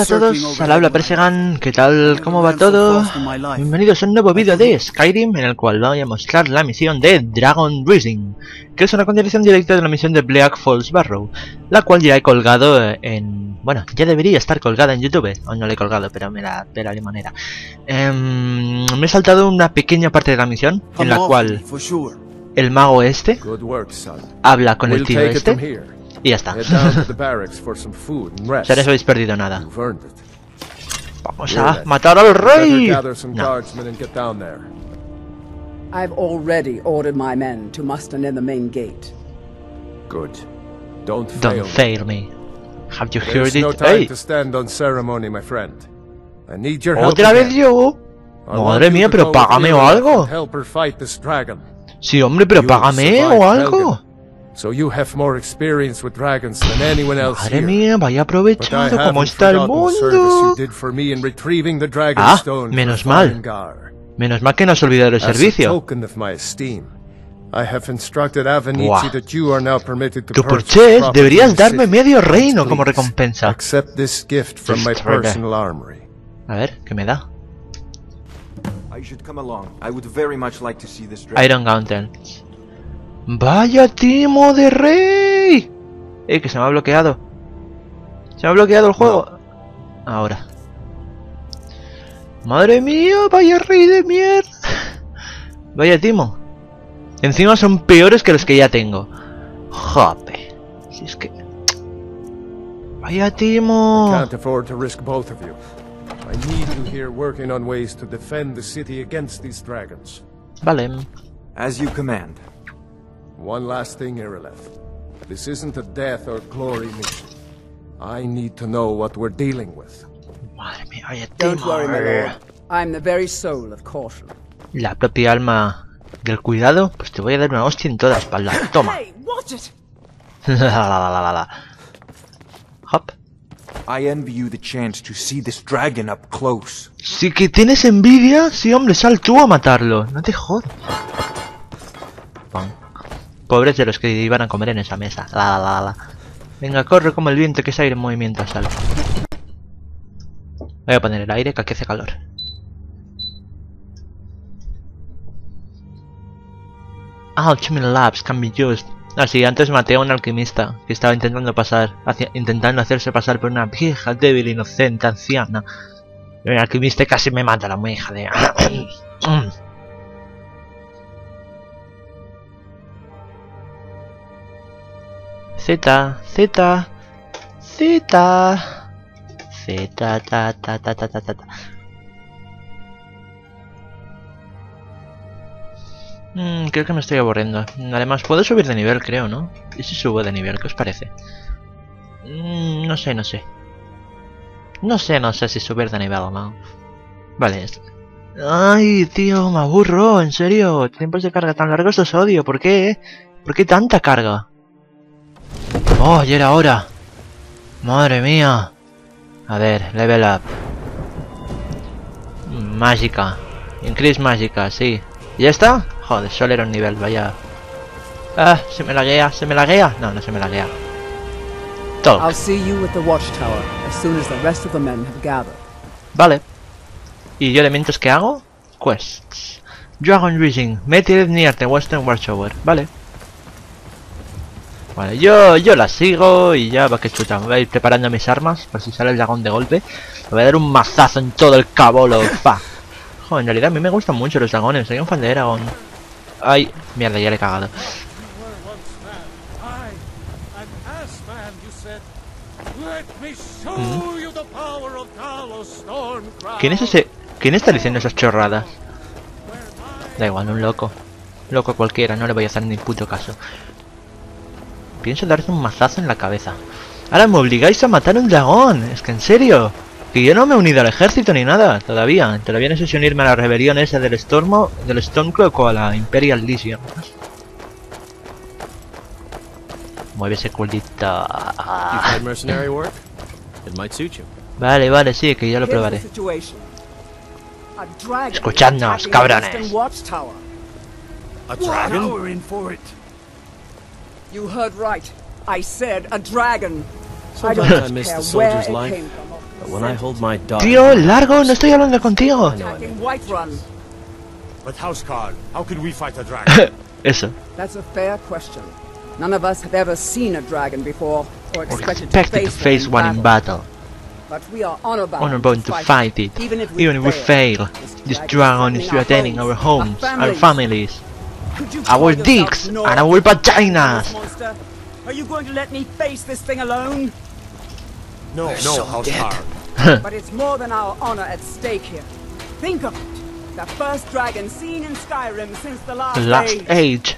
todos, al habla Persegan, ¿qué tal? ¿Cómo va todo? Bienvenidos a un nuevo vídeo de Skyrim en el cual voy a mostrar la misión de Dragon Rising, que es una continuación directa de la misión de Bleak Falls Barrow, la cual ya he colgado en... bueno, ya debería estar colgada en YouTube, aún no la he colgado, pero me la limonera. Me he saltado una pequeña parte de la misión, en la cual el mago este habla con el tío este. Y ya está. O sea, no os habéis perdido nada. Vamos a matar al rey. No. I've already ordered my men to muster near the main gate. Good. Don't fail me. Have you heard it? No time to stand on ceremony, my friend. I need your help. ¿Otra vez yo? Madre mía, pero págame o algo. Sí, hombre, pero págame o algo. So you have more experience with dragons than anyone else Madre mía, vaya aprovechado cómo está el mundo. Menos mal. Menos mal que no has olvidado el servicio. Tú por Ches deberías darme medio reino como recompensa. A ver, ¿qué me da? Iron Gauntlets. ¡Vaya timo de rey! Que se me ha bloqueado. Se me ha bloqueado el juego. Ahora. ¡Madre mía! ¡Vaya rey de mierda! Vaya timo. Encima son peores que los que ya tengo. Jope. Si es que... ¡Vaya timo! Vale. As you command. One last thing, Irileth. This isn't a death or glory mission. I need to know what we're dealing with. Madre mía, vaya Don't timo. worry, my lord. I'm the very soul of caution. La propia alma del cuidado, pues te voy a dar una hostia en toda la espalda. Toma. Hey, watch it. Hop. I envy you the chance to see this dragon up close. Sí que tienes envidia, sí hombre, sal tú a matarlo. No te jodas. Pobres de los que iban a comer en esa mesa. Venga, corre como el viento, que es aire en movimiento, sal. Voy a poner el aire, que aquí hace calor. Alchemy Labs can be used. Ah, sí, antes maté a un alquimista que estaba intentando hacerse pasar por una vieja, débil, inocente, anciana. El alquimista casi me mata, la hija de... Z, creo que me estoy aburriendo. Además, puedo subir de nivel, creo, ¿no? ¿Y si subo de nivel? ¿Qué os parece? No sé. No sé si subir de nivel o no. Vale, esto. Ay, tío, me aburro, en serio. Tiempos de carga tan largos los odio. ¿Por qué? ¿Por qué tanta carga? Oh, ya era hora. Madre mía. A ver, level up. Mágica. Increase mágica, sí. ¿Y ya está? Joder, solo era un nivel, vaya. Ah, se me laguea. No, no se me laguea. Talk. I'll see you at the watchtower as soon as the rest of the men have gathered. Vale. ¿Y yo elementos que hago? Quests. Dragon Rising. Meet near the Western Watchtower. Vale. Vale, yo la sigo y ya va que chuta. Me voy a ir preparando mis armas por si sale el dragón de golpe. Le voy a dar un mazazo en todo el cabolo. Pa. Joder, en realidad a mí me gustan mucho los dragones. Soy un fan de Eragon. Ay, mierda, ya le he cagado. ¿Quién es ese? ¿Quién está diciendo esas chorradas? Da igual, un loco. Loco cualquiera, no le voy a hacer ni puto caso. Pienso darte un mazazo en la cabeza. Ahora me obligáis a matar un dragón. Es que en serio. Que yo no me he unido al ejército ni nada. Todavía no sé si unirme a la rebelión esa del Stormcloak o a la Imperial Legion. Muévese culito. Vale, sí, que ya lo probaré. Escuchadnos, cabrones. A dragon? You heard right. I said a dragon. I Sometimes I don't miss care the where soldier's it life. came from. when I hold my dog. Tío, largo, no estoy hablando contigo. Attacking Whiterun. But Housecarl, how can we fight a dragon? Eso. That's a fair question. None of us have ever seen a dragon before, or Or expected expected to face one in battle. But we are Honor bound to fight it. Even if we fail. This dragon is threatening our homes, our families, our dicks, and our vaginas. Monster. Are you going to let me face this thing alone? No, Housecarl. But it's more than our honor at stake here. Think of it. The first dragon seen in Skyrim since the last, Age.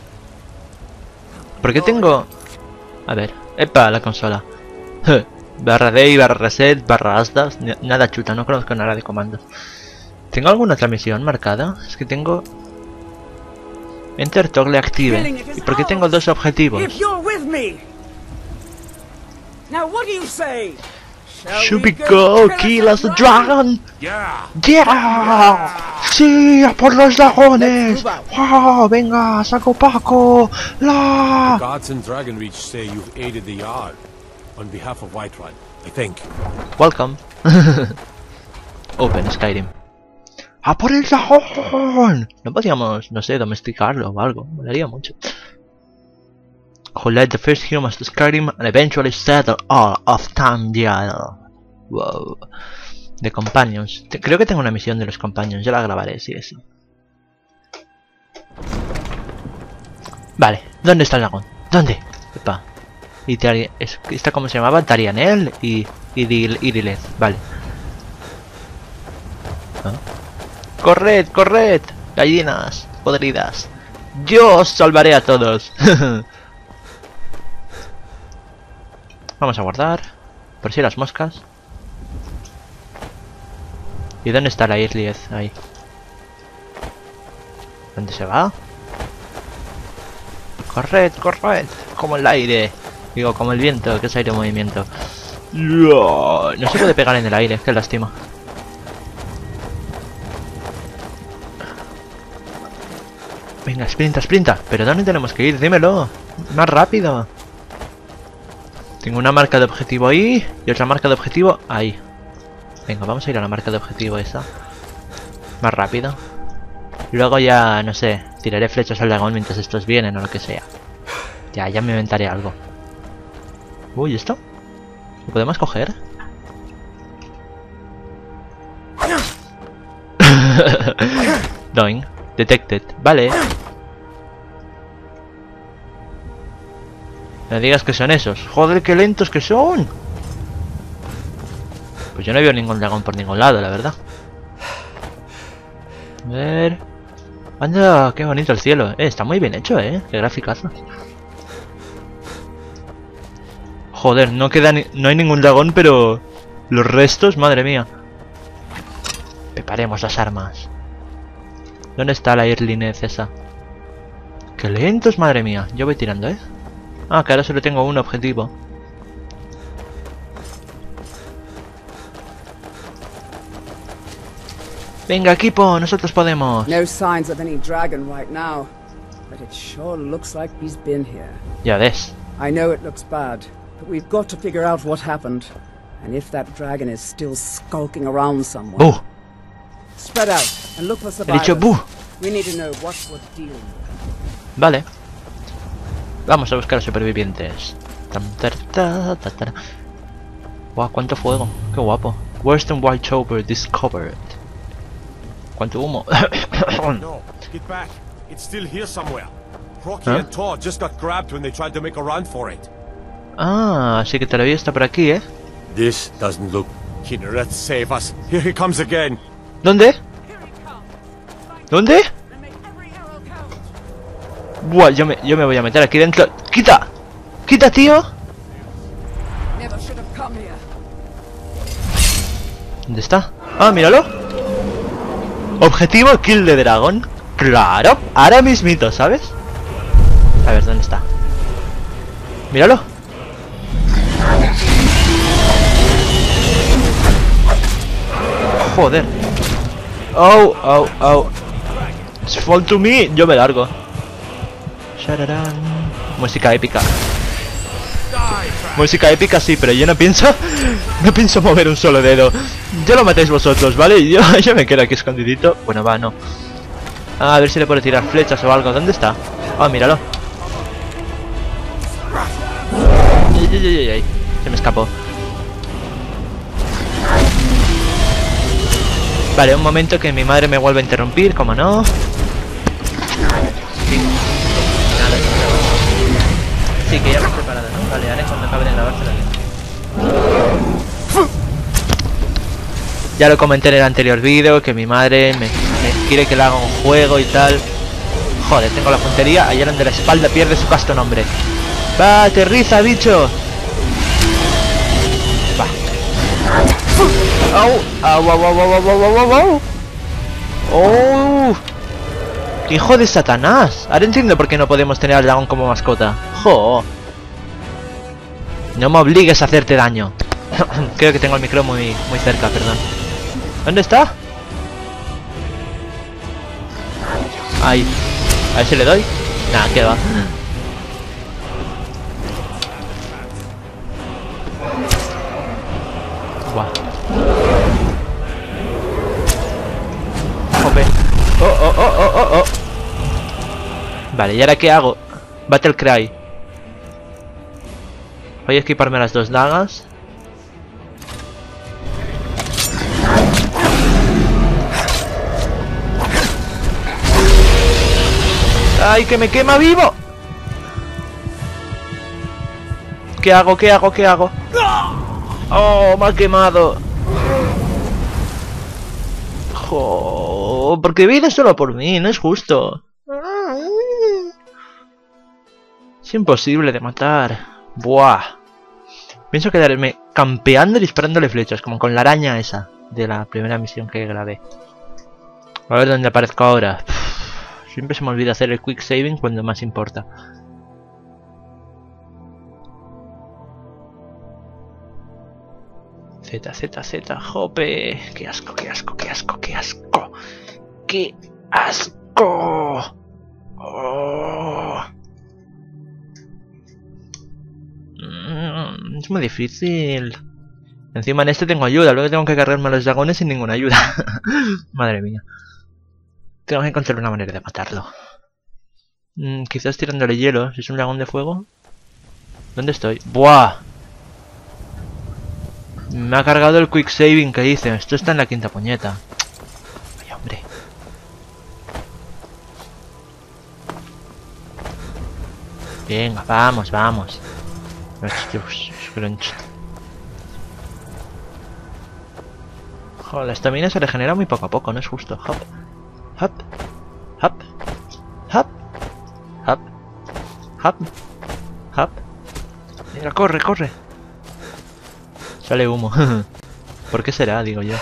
¿Por qué tengo...? A ver, epa, la consola. Barra D, barra reset, barra asdas. Nada chuta, no conozco nada de comandos. ¿Tengo alguna otra misión marcada? Es que tengo... Enter toggle active. ¿Y por qué tengo dos objetivos? If you're with me. Now what do you say? Should we go kill us the dragon? Yeah! Yeah! ¡Sí! ¡A por los dragones! ¡Wow! ¡Venga! ¡Saco Paco! ¡La! Gods in Dragonreach say you've aided the Jarl on behalf of Whiterun, I think. Welcome. Open Skyrim. ¡A por el dragón! No podíamos, no sé, domesticarlo o algo. Me daría mucho. Who led the first humans to Skyrim and eventually settled all of Tamriel. Wow. De Companions. Creo que tengo una misión de los Companions. Ya la grabaré, sí, eso. Vale. ¿Dónde está el dragón? ¿Dónde? Epa. Y ¿esta cómo se llamaba? Tarianel y Irileth. Vale. ¿Ah? ¡Corred! ¡Corred! Gallinas podridas. Yo os salvaré a todos. Vamos a guardar. Por si las moscas. ¿Y dónde está la Irileth? Ahí. ¿Dónde se va? Corred, corred. Como el aire. Digo, como el viento, que es aire en movimiento. No se puede pegar en el aire, qué lástima. Venga, sprinta, sprinta. ¿Pero dónde tenemos que ir? Dímelo. Más rápido. Tengo una marca de objetivo ahí y otra marca de objetivo ahí. Venga, vamos a ir a la marca de objetivo esa. Más rápido. Luego ya, no sé, tiraré flechas al dragón mientras estos vienen o lo que sea. Ya me inventaré algo. Uy, ¿esto? ¿Lo podemos coger? Doing. Detected. Vale. No digas que son esos. Joder, qué lentos que son. Pues yo no veo ningún dragón por ningún lado, la verdad. A ver. Anda, qué bonito el cielo. Está muy bien hecho, qué graficazo. Joder, no queda no hay ningún dragón, pero los restos, madre mía. Preparemos las armas. ¿Dónde está la Irileth esa? Qué lentos, madre mía. Yo voy tirando, Ah, que ahora solo tengo un objetivo. Venga, equipo, nosotros podemos. No signs of any dragon right now, but it sure looks like he's been here. Ya ves. I know it looks bad, but we've got to figure out what happened, and if that dragon is still skulking around somewhere. ¡Buh! Spread out and look for He survivors. dicho buh. We need to know what we're dealing with. Vale. Vamos a buscar supervivientes. Guau, cuánto fuego. Qué guapo. Western Whitechoker discovered. Cuánto humo. No, get back. It's still here somewhere. Rocky and Todd just got grabbed when they tried to make a run for it. Ah, así que todavía está por aquí, This doesn't look... Kinneret, save us. Here he comes again. ¿Dónde? ¿Dónde? Buah, yo me voy a meter aquí dentro. ¡Quita! ¡Quita, tío! Never should have come here. ¿Dónde está? Ah, míralo. Objetivo kill de dragón. Claro, ahora mismito, ¿sabes? A ver, ¿dónde está? Míralo. Joder. Oh. It's fall to me. Yo me largo. Shararán. Música épica. Die, Música épica sí, pero yo no pienso mover un solo dedo. Ya lo matéis vosotros, ¿vale? Y yo me quedo aquí escondidito. Bueno, va, no. A ver si le puedo tirar flechas o algo. ¿Dónde está? Ah, míralo. Se me escapó. Vale, un momento que mi madre me vuelve a interrumpir, como no. Sí, que ya hemos preparado, ¿no? Vale, ahora cuando acabe de grabarse la bien. Ya lo comenté en el anterior vídeo, que mi madre me quiere que le haga un juego y tal. Joder, tengo la puntería, allá donde la espalda pierde su casto nombre. ¡Va, aterriza, bicho! Va. ¡Au! ¡Au, au, au, au, au, au, au, au! ¡Oh! ¡Hijo de Satanás! Ahora entiendo por qué no podemos tener al dragón como mascota. ¡Jo! No me obligues a hacerte daño. Creo que tengo el micro muy cerca, perdón. ¿Dónde está? Ahí. A ver si le doy. Nah, que va. Buah. Jope. Oh. Vale, ¿y ahora qué hago? Battle Cry. Voy a equiparme las dos dagas. ¡Ay, que me quema vivo! ¿Qué hago? ¿Qué hago? ¿Qué hago? ¡Oh, me ha quemado! ¡Jo! Porque viene solo por mí, no es justo. Es imposible de matar. ¡Buah! Pienso quedarme campeando y disparándole flechas, como con la araña esa de la primera misión que grabé. A ver dónde aparezco ahora. Siempre se me olvida hacer el quick saving cuando más importa. Z, jope. ¡Qué asco, qué asco, qué asco, qué asco! ¡Qué asco! Oh. Es muy difícil. Encima en este tengo ayuda, luego tengo que cargarme a los dragones sin ninguna ayuda. Madre mía. Tengo que encontrar una manera de matarlo. Quizás tirándole hielo, si es un dragón de fuego. ¿Dónde estoy? ¡Buah! Me ha cargado el quick saving que hice. Esto está en la quinta puñeta. Ay, hombre. Venga, vamos, vamos. Joder, la estamina se regenera muy poco a poco, no es justo. Hop, hop, hop, hop, hop, hop, hop. Mira, corre, corre. Sale humo. ¿Por qué será? Digo yo.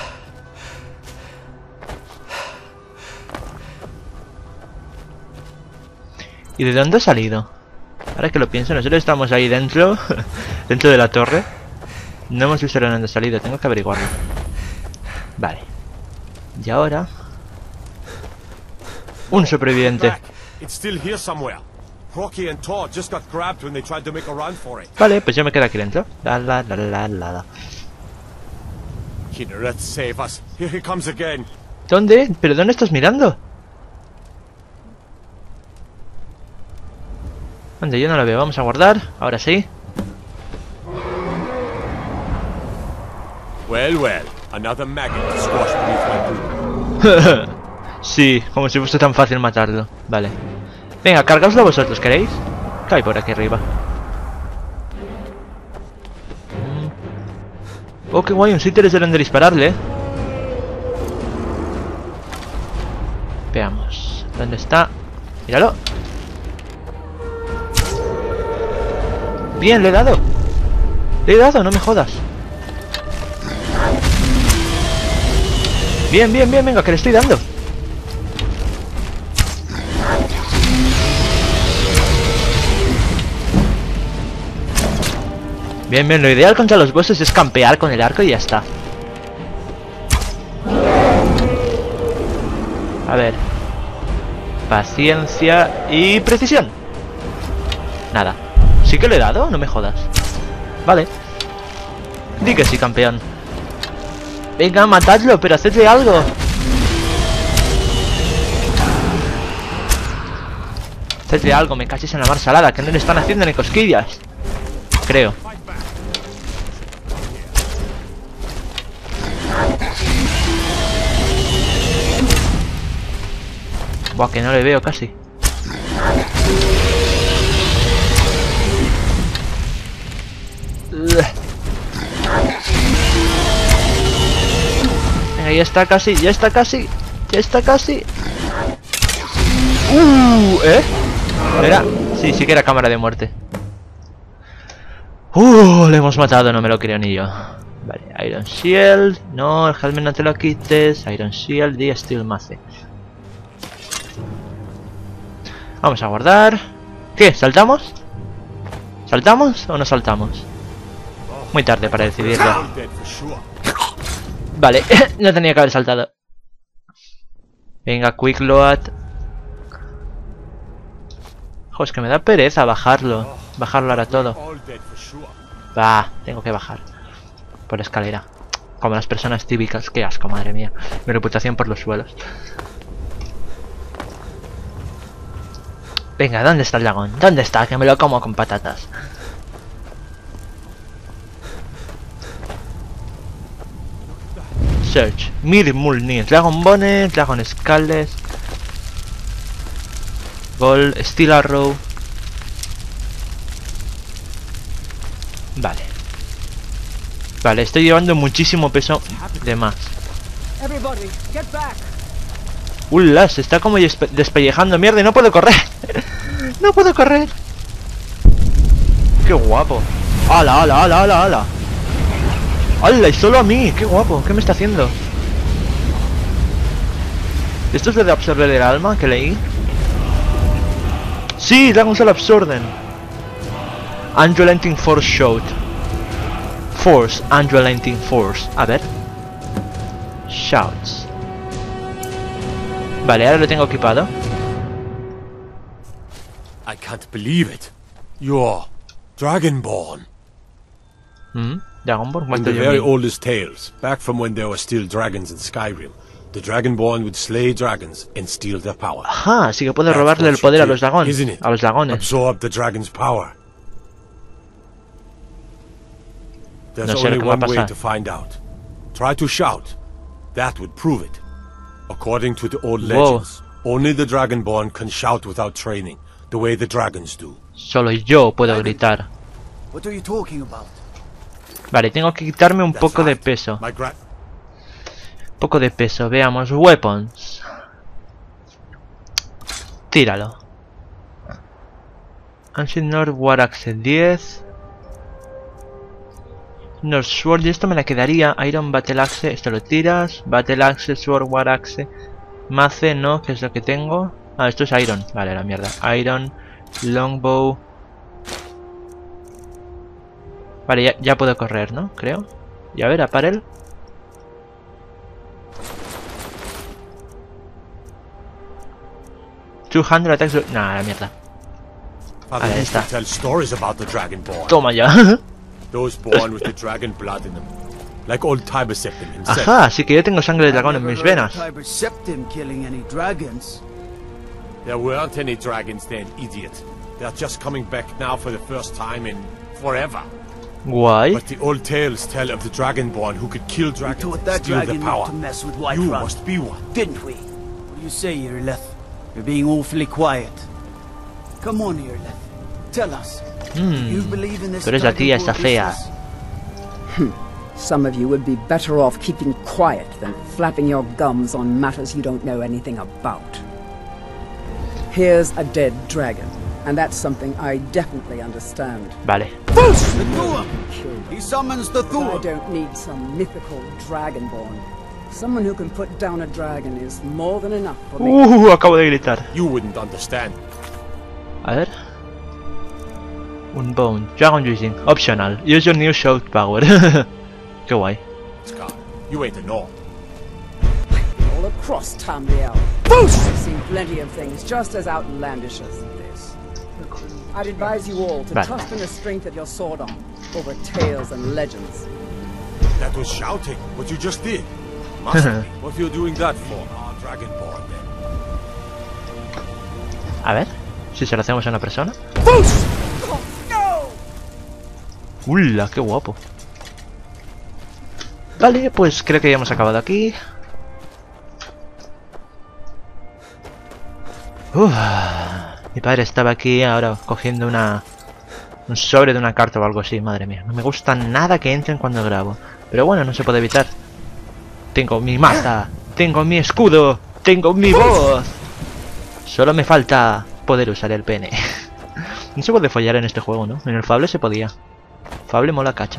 ¿Y de dónde ha salido? Ahora que lo pienso, nosotros estamos ahí dentro. Dentro de la torre. No hemos visto de dónde ha salido, tengo que averiguarlo. Vale. Y ahora... un superviviente. Vale, pues yo me quedo aquí dentro. ¿Dónde? ¿Pero dónde estás mirando? ¿Dónde? Yo no lo veo. Vamos a guardar. Ahora sí. Well, another maggot squashed beneath my boot. Sí, como si fuese tan fácil matarlo. Vale. Venga, cargaoslo vosotros, ¿queréis? Cae por aquí arriba. Oh, qué guay, un sitio desde donde dispararle. Veamos. ¿Dónde está? Míralo. Bien, le he dado. Le he dado, no me jodas. Bien, bien, bien, venga, que le estoy dando. Bien, bien, lo ideal contra los bosses es campear con el arco y ya está. A ver. Paciencia y precisión. Nada. ¿Sí que le he dado? No me jodas. Vale. Di que sí, campeón. Venga, matadlo, pero hacedle algo. Hacedle algo, me cachis en la mar salada, que no le están haciendo ni cosquillas. Creo. Buah, que no le veo casi. Venga, ya está casi, ya está casi. Ya está casi. ¿Eh? ¿Era? Sí, sí que era cámara de muerte. Le hemos matado, no me lo creo ni yo. Vale, Iron Shield. No, el helmet no te lo quites. Iron Shield y Steel Mace. Vamos a guardar. ¿Qué? ¿Saltamos? ¿Saltamos o no saltamos? Muy tarde para decidirlo. Vale, no tenía que haber saltado. Venga, Quick Load. Jo, es que me da pereza bajarlo. Bajarlo ahora todo. Va, tengo que bajar. Por escalera. Como las personas típicas. Qué asco, madre mía. Mi reputación por los suelos. Venga, ¿dónde está el dragón? ¿Dónde está? Que me lo como con patatas. Search. Mir Mulnir. Dragon Bone. Dragon Scales. Gold. Steel Arrow. Vale. Vale, estoy llevando muchísimo peso de más. Se está como despellejando. Mierda, y no puedo correr. No puedo correr. Qué guapo. ¡Hala, hala, hala, hala, hala! ¡Hala! Y solo a mí. Qué guapo. ¿Qué me está haciendo? ¿Esto es lo de absorber el alma que leí? Sí, Dragon Soul Absorben. Unrelenting Force Shout. Force, Unrelenting Force. A ver. Shouts. Vale, ahora lo tengo equipado. I can't believe it. You're Dragonborn. Dragonborn? In the very oldest tales, back from when there were still dragons in Skyrim, the Dragonborn would slay dragons and steal their power. Ajá, así que puede robarle el poder a los dragones. A los dragones. Absorb the dragon's power. There's only one way to find out. Try to shout. That would prove it. According to the old legends, only the Dragonborn can shout without training, the way the dragons do. Solo yo puedo gritar. What are you talking about? Vale, tengo que quitarme un poco de peso. Poco de peso, veamos. Weapons. Tíralo. Ancient North War Axe 10. North Sword, y esto me la quedaría. Iron Battle Axe, esto lo tiras. Battle Axe, Sword War Axe. Mace, no, que es lo que tengo. Ah, esto es Iron. Vale, la mierda. Iron, Longbow. Vale, ya puedo correr, ¿no? Creo. Y a ver, Apparel. $200 attacks. Nah, la mierda. Vale, ahí está. Toma ya. Those born with the dragon blood in them, like old Tiber Septim himself. Ajá, así que yo tengo sangre de dragón en mis venas. Tiber Septim killing any dragons. There weren't any dragons then, idiot. They're just coming back now for the first time in forever. Guay. But the old tales tell of the Dragonborn who could kill dragons and steal their power. You must be one. Didn't we? What do you say, Irileth? You're being awfully quiet. Come on, Irileth. Tell us. You believe in this? Pero esa tía está fea. Some of you would be better off keeping quiet than flapping your gums on matters you don't know anything about. Here's a dead dragon, and that's something I definitely understand. Vale. The Thu'um! He summons the I Thu'um! don't need some mythical dragonborn. Someone who can put down a dragon is more than enough for me. Acabo de gritar. You wouldn't understand. A ver. Unbound. Dragon using. Optional. Use your new shout power. Qué guay. Scar, you ain't a Nord. All across Tamriel. I've seen plenty of things just as outlandish as this. I'd advise you all to trust in the strength of your sword arm. over tales and legends. That was shouting, what you just did. Must be. What you're doing that for? Our Dragonborn, then. A ver, si se lo hacemos a una persona. ¡Ulla, qué guapo! Vale, pues creo que ya hemos acabado aquí. Mi padre estaba aquí ahora cogiendo un sobre de una carta o algo así, madre mía. No me gusta nada que entren cuando grabo. Pero bueno, no se puede evitar. Tengo mi maza, tengo mi escudo, tengo mi voz. Solo me falta poder usar el pene. No se puede follar en este juego, ¿no? En el Fable se podía. Fable mola cacho.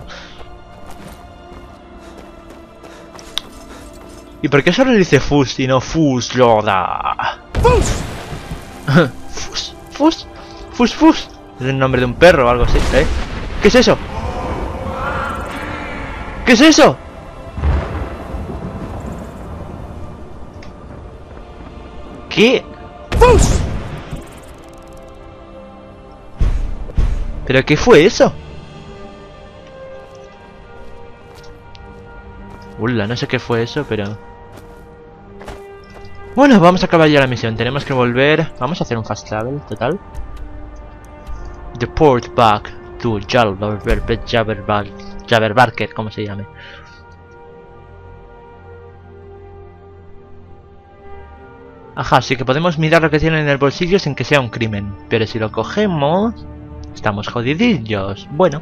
¿Y por qué solo dice Fus y no Fusloda? Fus, Fus, Fus, Fus. Es el nombre de un perro o algo así, ¿eh? ¿Qué es eso? ¿Qué es eso? ¿Qué? ¡Fus! ¿Pero qué fue eso? Ulla, no sé qué fue eso, pero... Bueno, vamos a acabar ya la misión. Tenemos que volver... Vamos a hacer un fast travel, total. Deport back to Jabberbarket, como se llame. Ajá, sí que podemos mirar lo que tienen en el bolsillo sin que sea un crimen. Pero si lo cogemos... Estamos jodidillos. Bueno.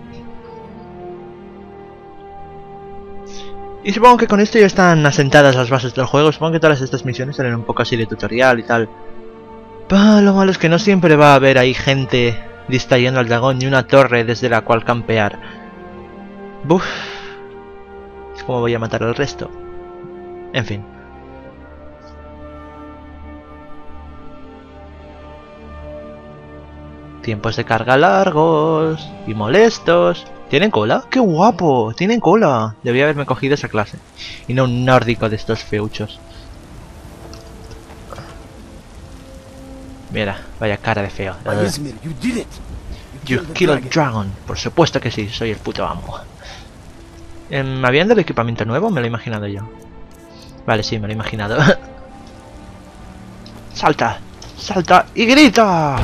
Y supongo que con esto ya están asentadas las bases del juego. Supongo que todas estas misiones salen un poco así de tutorial y tal. Pero lo malo es que no siempre va a haber ahí gente distrayendo al dragón ni una torre desde la cual campear. Buf. ¿Cómo voy a matar al resto? En fin. Tiempos de carga largos y molestos. ¿Tienen cola? ¡Qué guapo! ¡Tienen cola! Debía haberme cogido esa clase. Y no un nórdico de estos feuchos. Mira, vaya cara de feo. You killed a dragon. Por supuesto que sí, soy el puto amo. ¿Me habían dado equipamiento nuevo? Me lo he imaginado yo. Vale, sí, me lo he imaginado. ¡Salta! ¡Salta! ¡Y grita!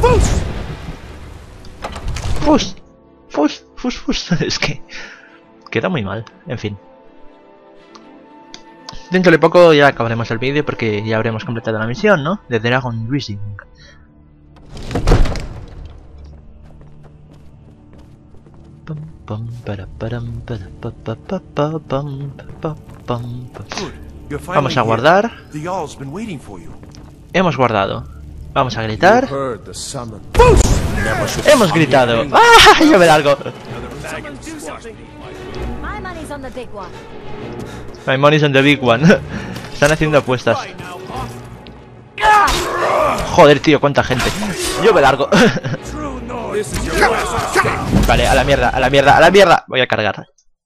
¡Fus! ¡Fus! ¡Fus! ¡Fus! Es que... queda muy mal. En fin. Dentro de poco ya acabaremos el vídeo porque ya habremos completado la misión, ¿no? De Dragon Rising. Vamos a guardar. Hemos guardado. Vamos a gritar. ¡Hemos gritado! ¡Ah! Yo ver algo. My money's on the big one. Están haciendo apuestas. Joder, tío, cuánta gente. Yo me largo. Vale, a la mierda, a la mierda, a la mierda. Voy a cargar.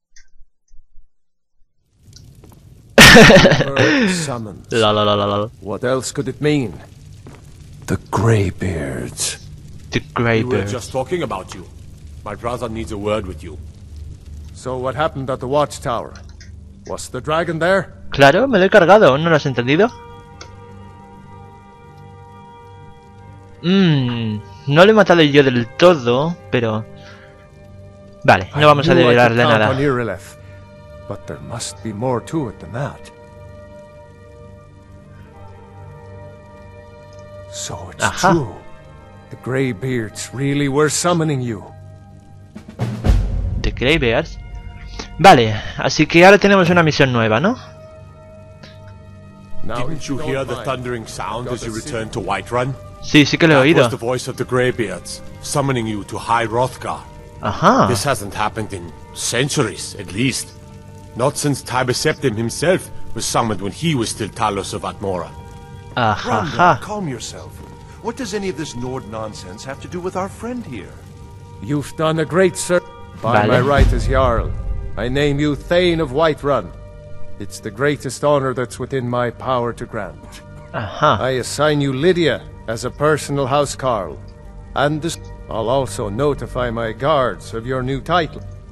La. What else could it mean? The Greybeards. The Greybeards. We were just talking about you. My brother needs a word with you. So what happened at the watchtower? Was the dragon there? Claro, me lo he cargado. ¿No lo has entendido? No lo he matado yo del todo, pero... Vale, no vamos a liberar de nada. But there must be more to it than that. So it's true. The Greybeards really were summoning you. The Greybeards. Vale, así que ahora tenemos una misión nueva, ¿no? Didn't you hear the thundering sound as you returned to Whiterun? Sí, sí que lo he oído. That was the voice of the Greybeards, summoning you to High Hrothgar. Ajá. This hasn't happened in centuries, at least. Not since Tiber Septim himself was summoned when he was still Talos of Atmora. Ajá. Calm yourself. What does any of this Nord nonsense have to do with our friend here? You've done a great service. By my right as Jarl, I name you Thane of Whiterun. It's the greatest honor that's within my power to grant. Ajá. I assign you Lydia as a personal housecarl. And I'll also notify my guards of your new title.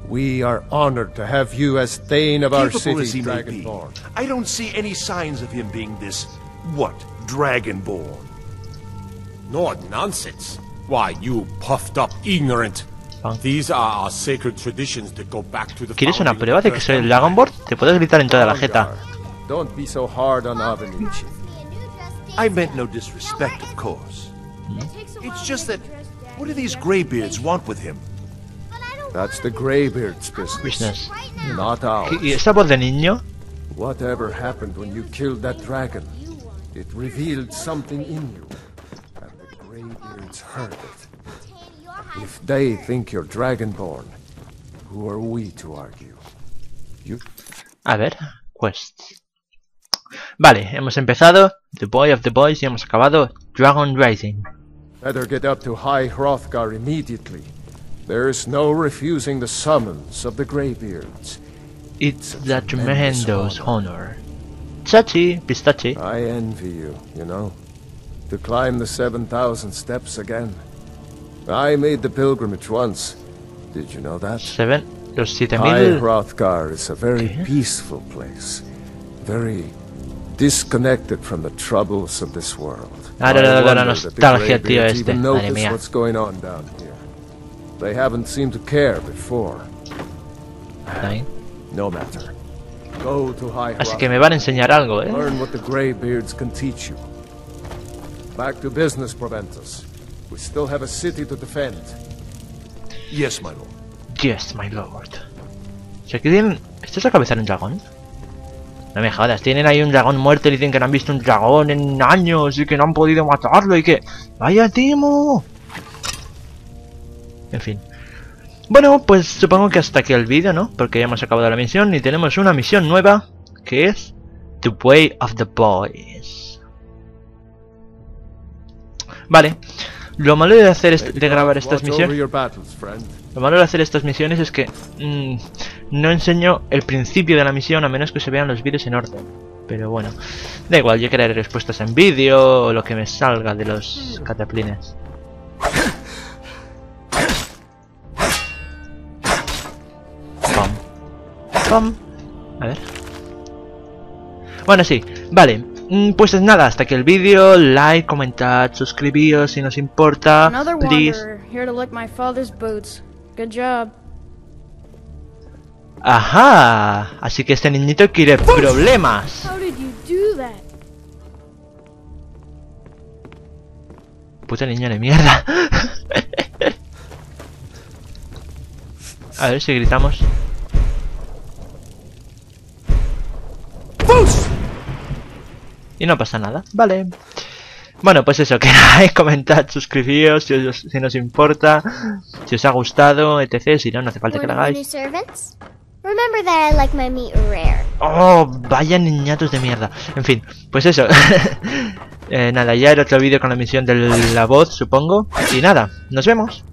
We are honored to have you as Thane of our Capable as city, he may be, Dragonborn. I don't see any signs of him being this, what, Dragonborn? No nonsense. Why, you puffed up ignorant. These are our sacred traditions that go back to the ¿Quieres una founding prueba de que soy el Dragonborn? Te puedes gritar en toda la jeta. Don't be so hard on Avenici. I meant no disrespect, of course. It's just that, what do these Greybeards want with him? That's the Greybeard's business, not ours. ¿Y esa voz de niño? Whatever happened when you killed that dragon, it revealed something in you, and the Greybeards heard it. If they think you're Dragonborn, who are we to argue? You... A ver, quests. Vale, hemos empezado The Boy of the Boys y hemos acabado Dragon Rising. Better get up to High Hrothgar immediately. There's no refusing the summons of the Greybeards. It's a tremendous honor. Chachi, pistachi. I envy you, you know. To climb the 7,000 steps again. I made the pilgrimage once. Did you know that? Los 7000. High Hrothgar is a very peaceful place. Very disconnected from the troubles of this world. La nostalgia, tío, este. Madre mía. What's going on down here. They haven't seemed to care before. Ahí. No matter. Go to High Así que me van a enseñar algo, ¿eh? Learn what the Greybeards can teach you. Back to business, Proventus. We still have a city to defend. Yes, my lord. Yes, my lord. O sea, que tienen... ¿Esto es la cabeza de un dragón? No me jodas, tienen ahí un dragón muerto y dicen que no han visto un dragón en años y que no han podido matarlo y que... ¡Vaya timo! En fin. Bueno, pues supongo que hasta aquí el vídeo, ¿no? Porque ya hemos acabado la misión y tenemos una misión nueva que es The Way of the Boys. Vale. Lo malo de hacer de grabar estas misiones... Lo malo de hacer estas misiones es que no enseño el principio de la misión a menos que se vean los vídeos en orden. Pero bueno, da igual, yo crearé respuestas en vídeo o lo que me salga de los cataplines. Pam. A ver. Bueno, sí, vale. Pues nada, hasta aquí el vídeo. Like, comentad, suscribíos si nos importa. Please. Here to lick my father's boots. Good job. Ajá, así que este niñito quiere problemas. How did you do that? Puto niño de mierda. A ver si gritamos. Y no pasa nada, vale. Bueno, pues eso, que like, comentad, suscribíos si nos importa, si os ha gustado, etc. Si no, no hace falta que lo hagáis. Oh, vaya niñatos de mierda. En fin, pues eso. Nada, ya era otro vídeo con la misión de la voz, supongo. Y nada, nos vemos.